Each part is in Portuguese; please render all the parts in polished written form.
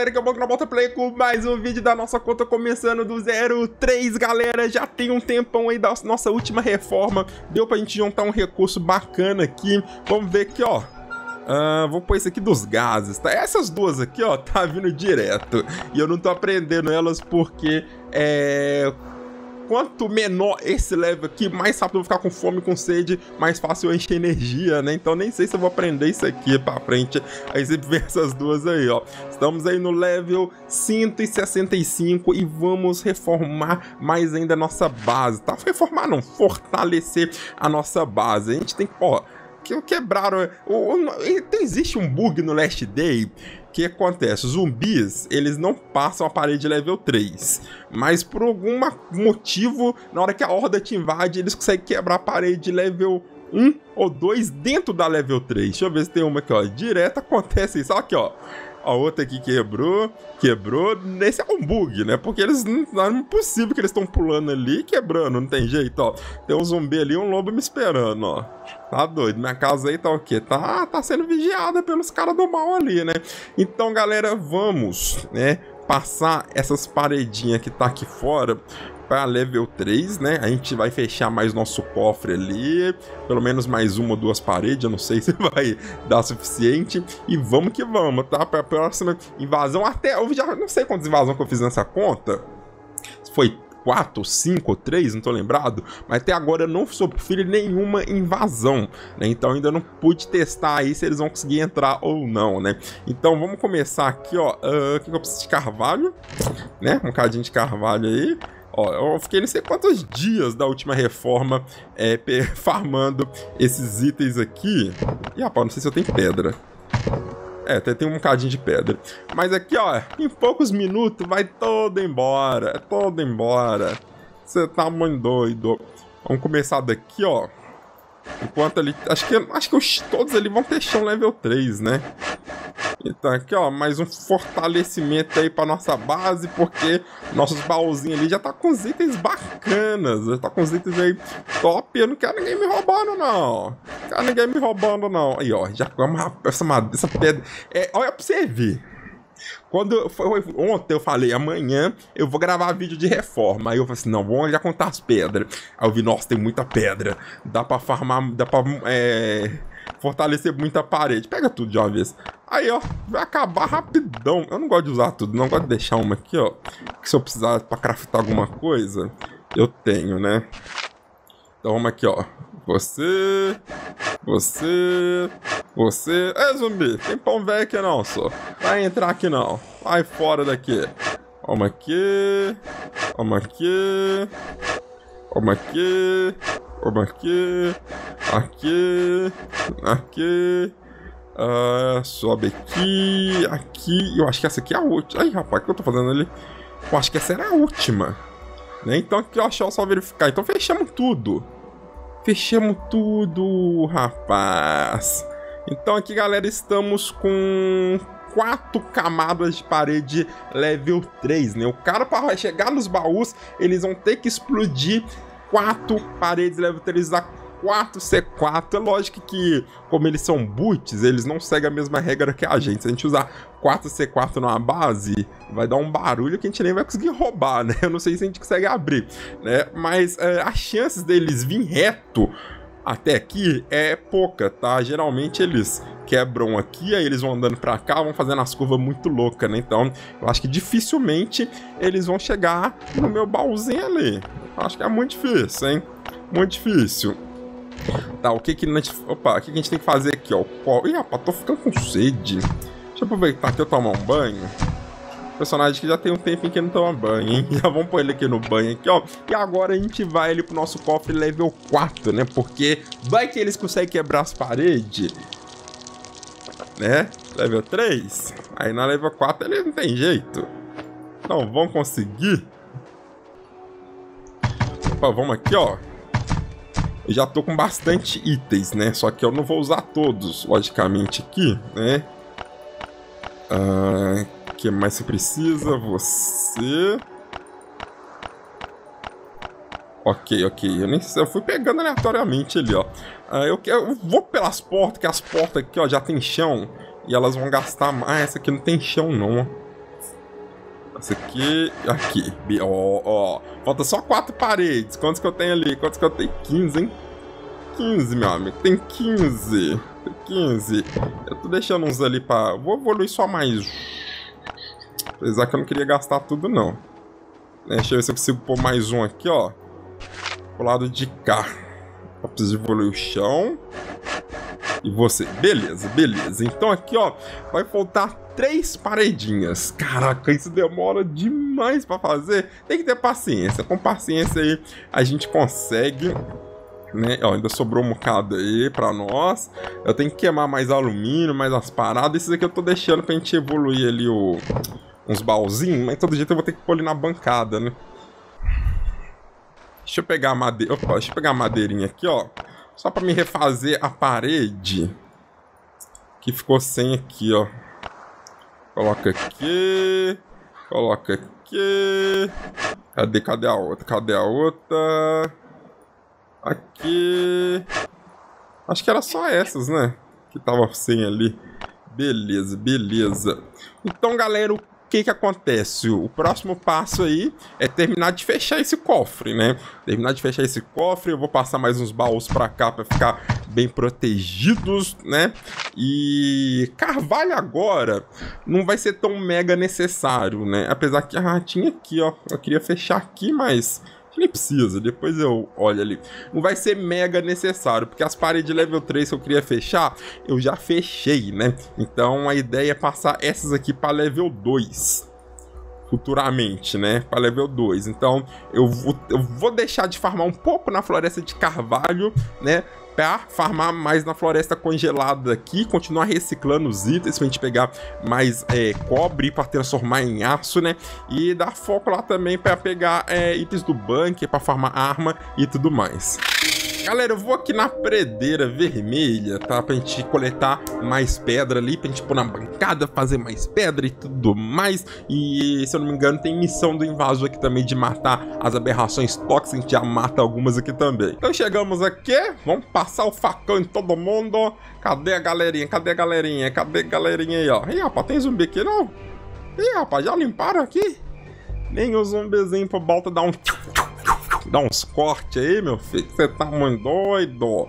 galera, que é o Banco na Volta Play com mais um vídeo da nossa conta começando do 03, galera. Já tem um tempão aí da nossa última reforma, deu pra gente juntar um recurso bacana aqui. Vamos ver aqui, ó. Vou pôr esse aqui dos gases, tá? Essas duas aqui, ó, tá vindo direto. E eu não tô aprendendo elas porque, quanto menor esse level aqui, mais rápido eu vou ficar com fome, com sede, mais fácil eu encher energia, né? Então nem sei se eu vou aprender isso aqui pra frente. Aí sempre vê essas duas aí, ó. Estamos aí no level 165 e vamos reformar mais ainda a nossa base, tá? Reformar não, fortalecer a nossa base. A gente tem que, ó, quebraram... Existe um bug no Last Day. O que acontece? Os zumbis, eles não passam a parede level 3, mas por algum motivo, na hora que a horda te invade, eles conseguem quebrar a parede level 1 ou 2 dentro da level 3. Deixa eu ver se tem uma aqui, ó. Direto acontece isso. Olha aqui, ó. A outra aqui quebrou. Esse é um bug, né? Porque eles não é impossível que eles estão pulando ali e quebrando, não tem jeito, ó. Tem um zumbi ali e um lobo me esperando, ó. Tá doido. Minha casa aí tá o quê? Tá sendo vigiada pelos caras do mal ali, né? Então, galera, vamos, né, passar essas paredinhas que tá aqui fora para level 3, né? A gente vai fechar mais nosso cofre ali, pelo menos mais uma ou duas paredes, eu não sei se vai dar suficiente. E vamos que vamos, tá? Para a próxima invasão, até eu já não sei quantas invasões que eu fiz nessa conta. Foi 4 ou 5 ou 3, não tô lembrado, mas até agora eu não sofri nenhuma invasão, né? Então ainda não pude testar aí se eles vão conseguir entrar ou não, né? Então vamos começar aqui, ó. O que eu preciso de carvalho, né? Um bocadinho de carvalho aí. Ó, eu fiquei não sei quantos dias da última reforma farmando esses itens aqui. E rapaz, não sei se eu tenho pedra. Tem um bocadinho de pedra. Mas aqui, ó, em poucos minutos vai todo embora. É todo embora. Você tá muito doido. Vamos começar daqui, ó. Enquanto ali... Acho que todos ali vão ter chão level 3, né? Então aqui, ó, mais um fortalecimento aí pra nossa base, porque nossos baúzinhos ali já tá com os itens bacanas, já tá com os itens aí top. Eu não quero ninguém me roubando, não. Aí, ó, já essa pedra. Olha pra você ver. Ontem eu falei, amanhã eu vou gravar vídeo de reforma. Aí eu falei assim, não, vamos já contar as pedras. Aí eu vi, nossa, tem muita pedra. Dá pra farmar, dá pra fortalecer muita parede. Pega tudo de uma vez. Aí, ó, vai acabar rapidão. Eu não gosto de usar tudo, não gosto de deixar uma aqui, ó. Que se eu precisar pra craftar alguma coisa, eu tenho, né? Então vamos aqui, ó. Você. É, zumbi, tem pão velho aqui não, só. Vai entrar aqui não. Vai fora daqui. Vamos aqui. Aqui. Sobe aqui. Eu acho que essa aqui é a última. Ai, rapaz, o que eu tô fazendo ali? Eu acho que essa era a última, né? Então aqui, ó, só verificar. Então fechamos tudo. Rapaz. Então aqui, galera, estamos com 4 camadas de parede level 3, né? O cara, para chegar nos baús, eles vão ter que explodir 4 paredes level 3 da 4C4. É lógico que, como eles são boots, eles não seguem a mesma regra que a gente. Se a gente usar 4C4 numa base, vai dar um barulho que a gente nem vai conseguir roubar, né? Eu não sei se a gente consegue abrir, né? Mas as chances deles vir reto até aqui é pouca, tá? Geralmente eles quebram aqui, aí eles vão andando pra cá, vão fazendo as curvas muito loucas, né? Então, eu acho que dificilmente eles vão chegar no meu baúzinho ali. Eu acho que é muito difícil, hein? Muito difícil. Tá, o que a gente tem que fazer aqui, ó? Ih, rapaz, tô ficando com sede. Deixa eu aproveitar aqui eu tomar um banho. Personagem que já tem um tempinho que não toma banho, hein? Já vamos pôr ele aqui no banho, aqui, ó. E agora a gente vai ali pro nosso cofre level 4, né? Porque vai que eles conseguem quebrar as paredes, né? Level 3. Aí na level 4 ele não tem jeito. Então, vamos conseguir. Opa, vamos aqui, ó. Eu já tô com bastante itens, né? Só que eu não vou usar todos, logicamente, aqui, né? O que mais você precisa? Você. Ok. Eu fui pegando aleatoriamente ali, ó. Eu vou pelas portas, que as portas aqui, ó, já tem chão. E elas vão gastar mais. Essa aqui não tem chão, não, ó. Esse aqui, aqui. Ó. Falta só 4 paredes. Quantos que eu tenho ali? Quantos que eu tenho? 15, hein? 15, meu amigo. Tem 15. Tem 15. Eu tô deixando uns ali pra... Vou evoluir só mais. Apesar que eu não queria gastar tudo, não. Deixa eu ver se eu consigo pôr mais um aqui, ó. Pro lado de cá. Eu preciso evoluir o chão. E você. Beleza. Então aqui, ó, vai faltar 3 paredinhas. Caraca, isso demora demais pra fazer. Tem que ter paciência. Com paciência aí, a gente consegue... Né? Ó, ainda sobrou um bocado aí pra nós. Eu tenho que queimar mais alumínio, mais as paradas. Esses aqui eu tô deixando pra gente evoluir ali uns baúzinhos. Mas todo jeito eu vou ter que pôr ali na bancada, né? Deixa eu pegar a madeira. Opa, deixa eu pegar a madeirinha aqui, ó. Só pra me refazer a parede. Que ficou sem aqui, ó. Coloca aqui. Coloca aqui. Cadê a outra? Cadê a outra? Aqui... Acho que era só essas, né? Que tava sem ali. Beleza. Então, galera, o que acontece? O próximo passo aí é terminar de fechar esse cofre, né? Eu vou passar mais uns baús pra cá pra ficar bem protegidos, né? E carvalho agora não vai ser tão mega necessário, né? Apesar que tinha aqui, ó. Eu queria fechar aqui, mas... nem precisa, depois eu olho ali. Não vai ser mega necessário, porque as paredes level 3 que eu queria fechar, eu já fechei, né? Então a ideia é passar essas aqui para level 2. Futuramente, né? Para level 2. Então eu vou deixar de farmar um pouco na floresta de carvalho, né? Pra farmar mais na floresta congelada aqui, continuar reciclando os itens pra gente pegar mais cobre pra transformar em aço, né? E dar foco lá também pra pegar itens do bunker, pra farmar arma e tudo mais. Galera, eu vou aqui na predeira vermelha, tá? Pra gente coletar mais pedra ali, pra gente pôr na bancada, fazer mais pedra e tudo mais. E, se eu não me engano, tem missão do invasor aqui também de matar as aberrações tóxicas. A gente já mata algumas aqui também. Então chegamos aqui, vamos passar o facão em todo mundo. Cadê a galerinha? Cadê a galerinha aí, ó? Ih, rapaz, tem zumbi aqui não? Ih, rapaz, já limparam aqui? Nem o zumbizinho por volta dar um... Dá uns cortes aí, meu filho. Você tá muito doido.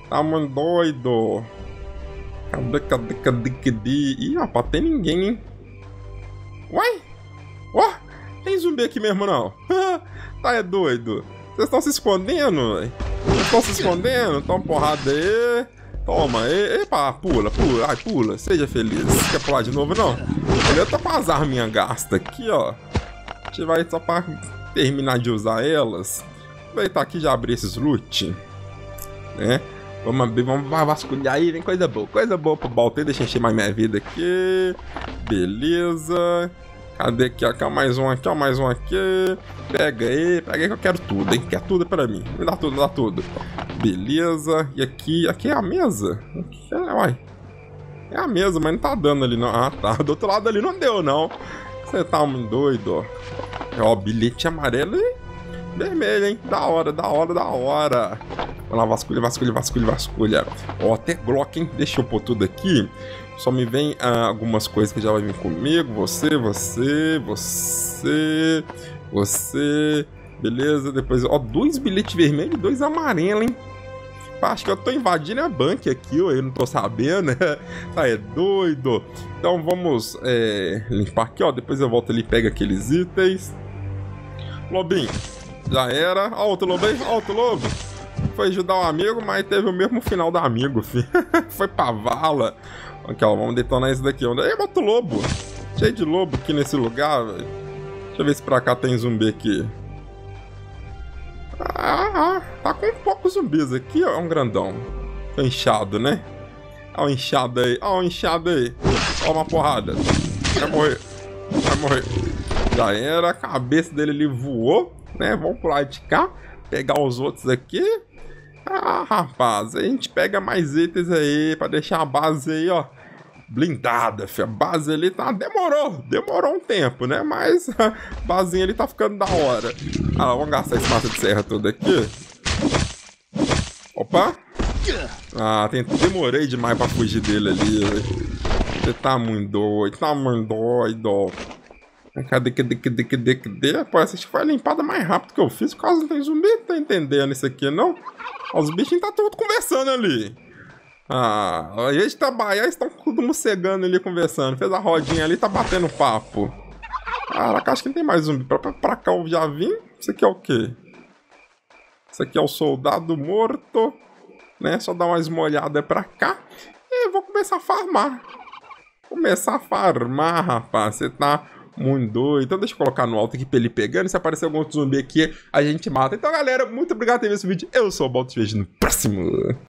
Cadê? Ih, rapaz, tem ninguém, hein? Uai? Ó, tem zumbi aqui mesmo, não? Tá doido? Vocês estão se escondendo, velho? Toma porrada aí. Toma aí. Epa, pula. Ai, pula. Seja feliz. Quer pular de novo, não? Eu tô com as arminhas gastas aqui, ó. A gente vai só pra... terminar de usar elas. Aproveitar aqui e já abrir esses loot, né? Vamos abrir, vamos vasculhar aí, vem coisa boa pro balde. Deixa eu encher mais minha vida aqui. Beleza. Cadê aqui? Aqui, ó, mais um aqui. Pega aí que eu quero tudo, hein? Quer tudo pra mim. Me dá tudo. Beleza. E aqui é a mesa? Uai. É a mesa, mas não tá dando ali, não. Ah, tá. Do outro lado ali não deu, não. Você tá muito doido, ó. Bilhete amarelo e vermelho, hein? Da hora. Vamos lá, vasculha. Ó, até Glock, hein? Deixa eu pôr tudo aqui. Só me vem algumas coisas que já vai vir comigo. Você. Beleza, depois... Ó, 2 bilhetes vermelhos e 2 amarelos, hein? Acho que eu tô invadindo a banca aqui, eu não tô sabendo, né? Tá, doido. Então vamos limpar aqui, ó. Depois eu volto ali e pego aqueles itens. Lobinho, já era. Ó, outro lobo aí, outro lobo. Foi ajudar um amigo, mas teve o mesmo final do amigo, filho. Foi pra vala. Aqui, ó, vamos detonar esse daqui. Ei, outro lobo. Cheio de lobo aqui nesse lugar, velho. Deixa eu ver se pra cá tem zumbi aqui. Tá com poucos zumbis aqui, ó. É um grandão. Tá inchado, né? Ó o inchado aí. Ó uma porrada. Vai morrer. Já era. A cabeça dele ali voou, né? Vamos pro lado de cá. Pegar os outros aqui. Rapaz. A gente pega mais itens aí pra deixar a base aí, ó. Blindada, filho. A base ali tá... Demorou um tempo, né? Mas a basinha ali tá ficando da hora. Vamos gastar esse massa de serra todo aqui. Opa. Demorei demais pra fugir dele ali, velho. Você tá muito doido. Cadê? Pô, essa foi a limpada mais rápido que eu fiz. Por causa não tem zumbi, tá entendendo isso aqui, não? Ó, os bichinhos tá tudo conversando ali. Ah, ao invés de trabalhar, eles estão tudo mocegando ali, conversando. Fez a rodinha ali, tá batendo papo. Caraca, acho que não tem mais zumbi. Pra cá eu já vim. Isso aqui é o quê? Isso aqui é o soldado morto. Né? Só dar uma esmolhada pra cá. E vou começar a farmar. Rapaz. Você tá muito doido. Então deixa eu colocar no alto aqui pra ele pegando. Se aparecer algum outro zumbi aqui, a gente mata. Então, galera, muito obrigado por ter visto esse vídeo. Eu sou o Balto, te vejo no próximo.